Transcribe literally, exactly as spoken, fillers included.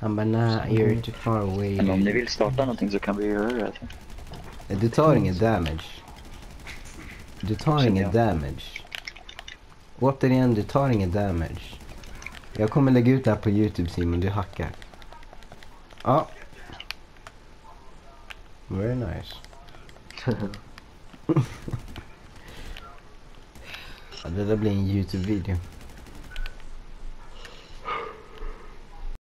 Han bara, nah, you're too far away. Men om ni vill starta någonting så kan vi göra det. Alltså. Du tar ingen damage. Du tar ingen damage. Återigen, du tar ingen damage. Jag kommer lägga ut det här på YouTube, Simon, du hackar. Ja. Very nice. Ja, det där blir en YouTube-video.